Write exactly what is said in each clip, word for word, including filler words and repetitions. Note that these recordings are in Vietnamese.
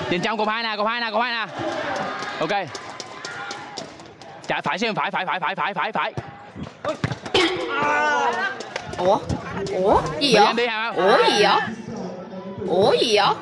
Trên trong cột hai nè, cột hai nè, cột hai nè. Ok. Chạy phải xem, phải phải phải phải phải phải phải. Ủa? Ủa? Gì vậy? Đi hả? Ủa gì vậy? Ủa gì vậy?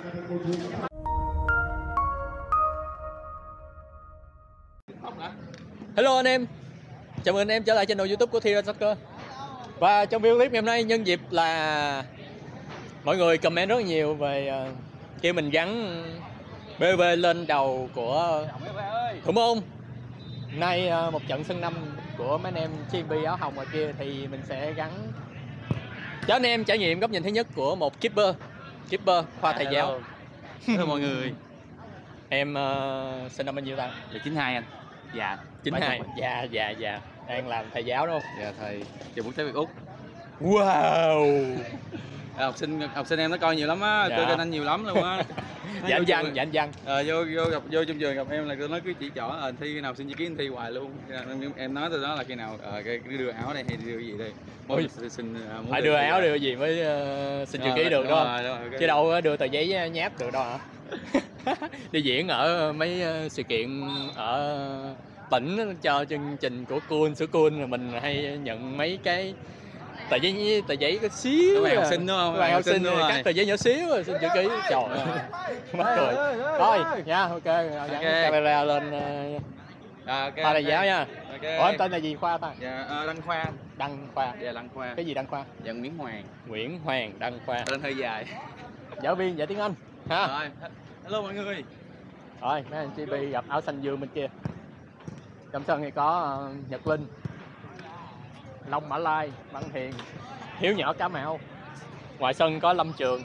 Hello anh em, chào mừng anh em trở lại channel YouTube của Thi Soccer. Và trong video clip ngày hôm nay, nhân dịp là mọi người comment rất nhiều về uh, kêu mình gắn bê vê lên đầu của thủ môn. Nay uh, một trận sân năm của mấy anh em xê em bê áo hồng ngoài kia thì mình sẽ gắn cho anh em trải nghiệm góc nhìn thứ nhất của một keeper, keeper khoa thầy giáo. Hello mọi người. Em uh, sinh năm bao nhiêu ta? Là chín hai anh. Dạ. chín hai. Dạ dạ dạ. Đang làm thầy giáo đúng không? Dạ thầy. Trường quốc tế Việt Úc. Wow. Học sinh học sinh em nó coi nhiều lắm á, Dạ. tôi kênh anh nhiều lắm luôn á. Dạ anh văn, dạ anh văn. Ờ, vô vô gặp vô trong trường gặp em là tôi nói cứ chỉ trỏ ờ, thi khi nào xin chữ ký anh thi hoài luôn. Em, em nói tôi đó là khi nào ờ, cái đưa áo đây hay đưa gì đây. Ôi, xin, xin uh, phải đưa áo đưa gì mới uh, xin chữ ký được đó, rồi, rồi, okay. Chứ đâu có đưa tờ giấy nháp được đâu hả? Đi diễn ở mấy sự kiện ở tỉnh cho chương trình của Cool sữa Cool rồi mình hay nhận mấy cái tờ giấy tờ giấy có xíu các bạn học sinh đúng không? Các bạn học sinh các tờ giấy nhỏ xíu rồi xin chữ ký. Trời ơi mắc cười. Thôi nha, ok, gắn camera lên À, okay, Khoa thầy giáo nha. Okay. Ủa em tên là gì Khoa ta? Dạ, uh, Đăng Khoa. Đăng Khoa. Dạ, Đăng Khoa. Cái gì Đăng Khoa? Dạ, Nguyễn Hoàng. Nguyễn Hoàng Đăng Khoa. Tên hơi dài. Giáo viên dạy tiếng Anh ha. Rồi, hello mọi người. Rồi, mấy anh xê bê gặp áo xanh dương bên kia. Trong sân thì có uh, Nhật Linh, Long Mã Lai, Văn Hiền, Hiếu Nhỏ Cá Mạo. Ngoài sân có Lâm Trường.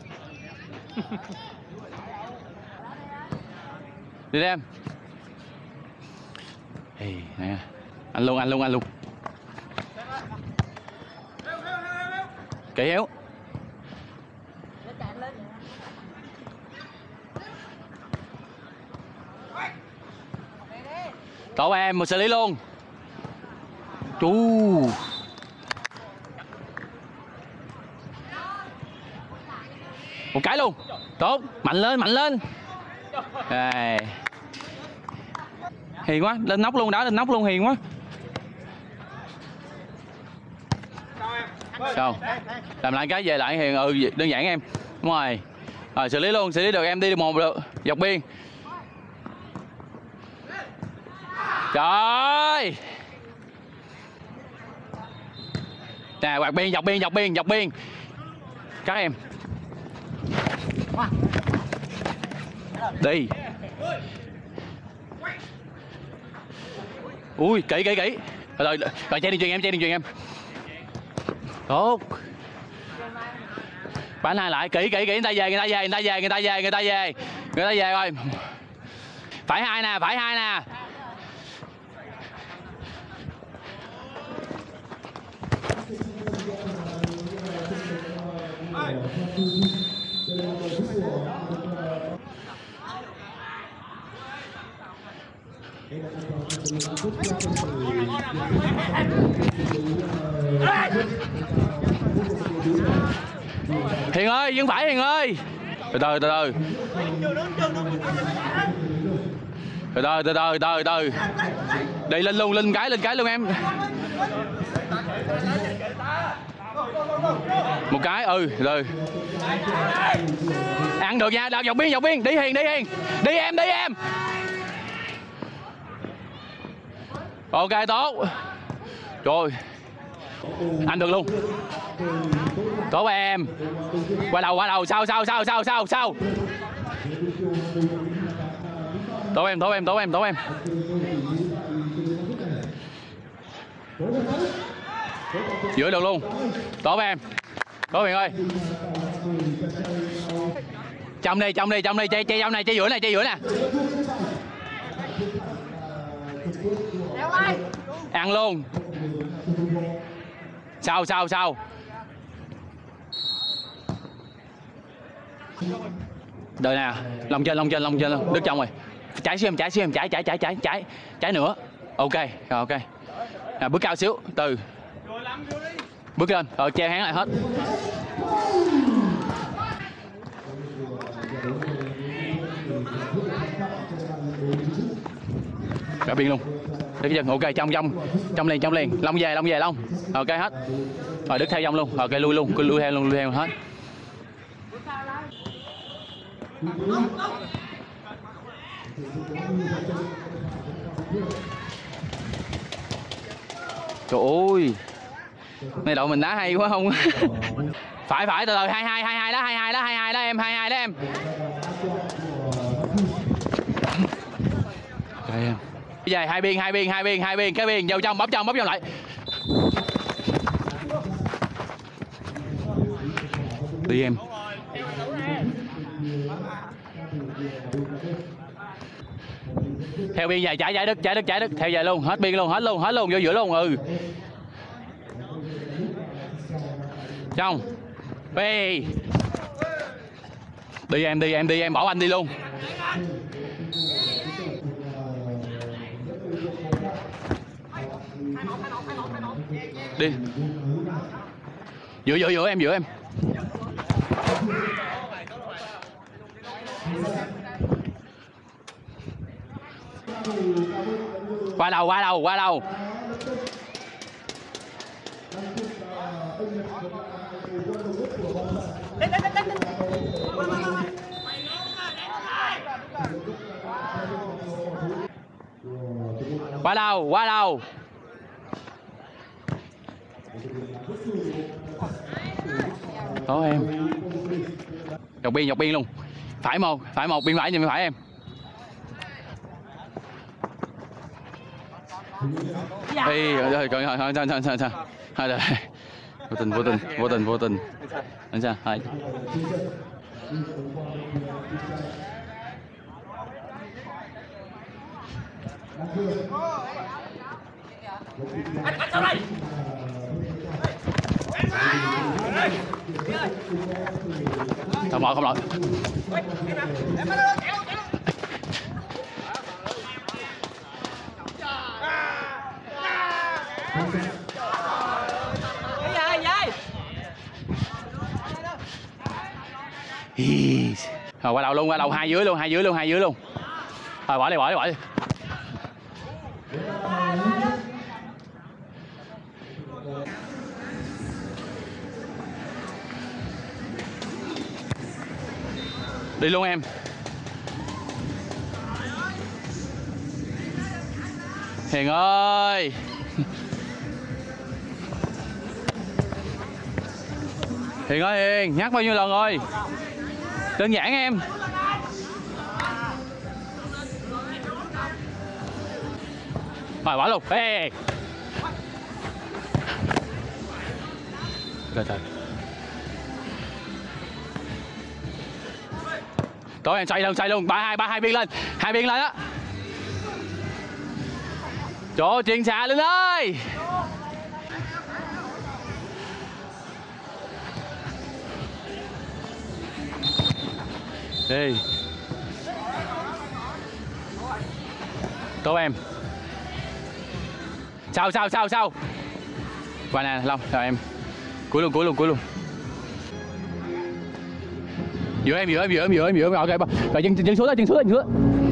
Đi em. Hey, nè. Anh luôn, anh luôn, anh luôn. Kỹ Hiếu. Tốt em, một xử lý luôn. Chú. Một cái luôn. Tốt, mạnh lên, mạnh lên. Đây. Hiền quá, lên nóc luôn đó, lên nóc luôn, hiền quá. Sao? Làm lại cái về lại Hiền, ừ đơn giản em. Đúng rồi. Rồi xử lý luôn, xử lý được em đi được một được, dọc biên. Trời. Nè, quạt biên, dọc biên, dọc biên, dọc biên. Các em. Đi. Ui, kỹ kỹ kỹ. Rồi rồi, rồi chạy đi chuyền em, chạy đi chuyền em. Tốt. Bán hai lại, kỹ kỹ kỹ, người ta về, người ta về, người ta về, người ta về, người ta về. Người ta về rồi. Phải hai nè, phải hai nè. Hiền ơi, vẫn phải Hiền ơi. Từ từ từ từ. Từ từ từ từ từ từ. Đi lên luôn, lên cái, lên cái luôn em. Một cái, ừ, rồi. Ăn được nha, đào dọc biên, dọc biên, đi Hiền, đi Hiền. Đi em, đi em. Ok, tốt. Trời. Anh được luôn. Tốt em. Qua đầu, qua đầu, sau, sau, sau, sau, sau, sau. Tốt em, tốt em, tốt em, tốt em. Giữa được luôn. Tốt em. Tốt Hiền ơi. Trong đi, trong đi, trong đi, chơi chơi trong này, chơi giữa này, chơi giữa nè. Ăn luôn. Sau, sau, sau. Đợi nè, lòng trên, lòng trên, lòng trên, đứt trong rồi. Trái xíu em, trái xíu em, trái, trái, trái, trái, trái, trái nữa. Ok, rồi ok. À, bước cao xíu, từ. Bước lên, rồi che hắn lại hết. Cả biên luôn. Đưa cái chân, ok, trong trong trong liền trong liền, Long về Long về Long. Ok hết. Rồi Đức theo dòng luôn. Ok lui luôn, cứ lui theo luôn, lui theo hết. Trời ơi. Này đội mình đá hay quá không? Phải phải từ từ hai hai hai hai đó, hai hai đó, hai hai đó em, hai hai đó em. Ok em. Bây giờ hai biên hai biên hai biên hai biên cái biên vào trong bấm trong bấm trong lại. Đi em. Theo biên về chạy chạy Đức chạy Đức chạy Đức theo về luôn, hết biên luôn, hết luôn, hết luôn vô giữa luôn. Ừ. Trong. Đi. Đi em đi em đi em, bỏ anh đi luôn. Đi. Giữa giữa giữa em giữa em. Qua đầu qua đầu qua đầu. Qua đầu qua đầu. Đó em. Dọc biên dọc biên luôn. Phải một phải một biên phải nhưng phải em. Ê, rồi rồi rồi thôi thôi thôi thôi thôi rồi. Vô tình vô tình vô tình vô tình. Anh sao? Hai. Anh anh sao đây? Không lỗi không lỗi. Rồi qua đầu luôn, qua đầu hai dưới luôn, hai dưới luôn, hai dưới luôn. Rồi bỏ đi, bỏ đi, bỏ đi. Đi luôn em. Hiền ơi. Hiền ơi Hiền, nhắc bao nhiêu lần rồi. Đơn giản em. Rồi bỏ luôn. Ê. Rồi rồi. Tối em xoay luôn, xoay luôn, ba hai ba hai biên lên, hai biên lên á. Chỗ chuyện xạ lên ơi. Đi. Tốt em. Sao sao sao sao. Qua nè Long, chào em. Cúi luôn, cúi luôn, cúi luôn. Giữa em, giữa em, giữa em, giữa em, giữa em. Ok, rồi chân chân xuống đó, chân xuống đó, chân xuống.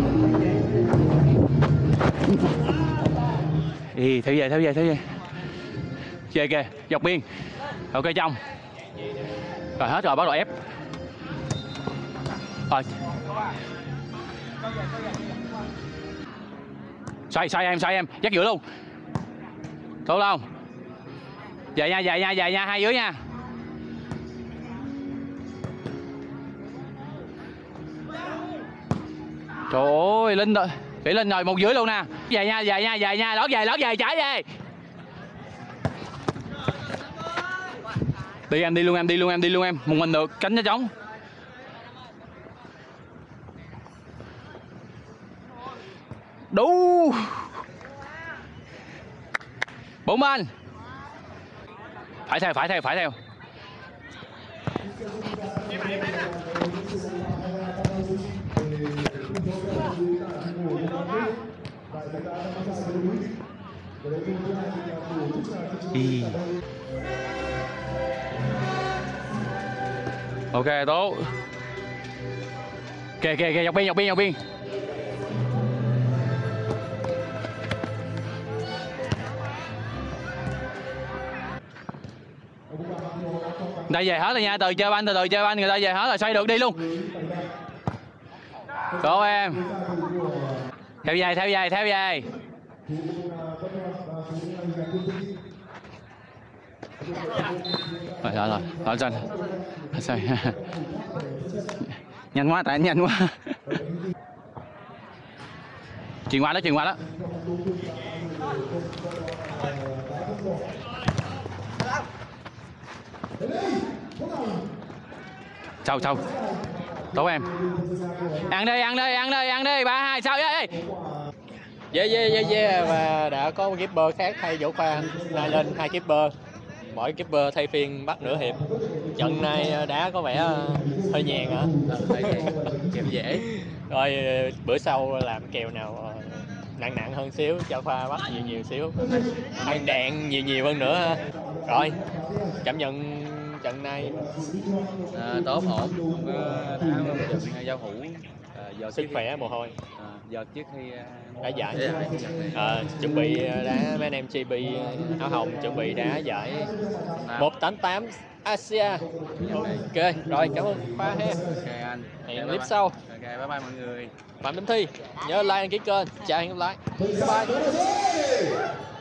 Ê, theo về, theo về, theo về. Về kìa, dọc biên. Ok trong. Rồi hết rồi, bắt đầu ép. Rồi. Xoay, xoay em, xoay em, dắt giữa luôn. Tốt không? Về nha, về nha, về nha, hai dưới nha. Trời ơi, Linh rồi. Kỹ Linh rồi, một dưới luôn nè. Về nha, về nha, về nha, lót về, lót về, trái về. Đi em, đi luôn em, đi luôn em, đi luôn em. Một mình được, cánh nó trống. Đủ. Bốn bên. Phải theo, phải theo, phải theo. Ý. Ok tốt. Kìa kìa kìa, dọc biên dọc biên dọc biên. Người ta về hết rồi nha, từ chơi banh, từ từ chơi banh, người ta về hết rồi, xoay được đi luôn. Cố em. Theo dây, theo dây, theo dây. Rồi, rồi, rồi, rồi, rồi. Sao? Nhanh quá, tại nhanh quá. Chuyền qua đó, chuyền qua đó. Sau, sau. Tốt em. Ăn đi, ăn đi, ăn đi, ăn đi. Ba, hai, sau. Yeah, yeah, yeah, yeah, yeah. Và đã có một keeper khác thay Vũ Khoa. Nay lên hai keeper. Mỗi keeper thay phiên bắt nửa hiệp. Trận này đá có vẻ hơi nhàn hả? hơi nhàn, kèo dễ. Rồi bữa sau làm kèo nào nặng nặng hơn xíu cho Khoa bắt nhiều nhiều xíu, ăn đạn nhiều nhiều hơn nữa ha. Rồi cảm nhận trận này À, tốt ổn, đá một trận giao hữu, à, giờ sức khỏe mồ hôi. À, giờ trước khi đá giải, à, chuẩn bị đá mấy anh em giê bê áo hồng, chuẩn bị đá giải một tám tám Asia. Ok rồi, cảm ơn Khoa ha. Ok anh, hẹn clip sau. Ok, bye bye mọi người. Phạm Minh Thi nhớ like đăng ký kênh. Chào, hẹn gặp lại. Bye bye.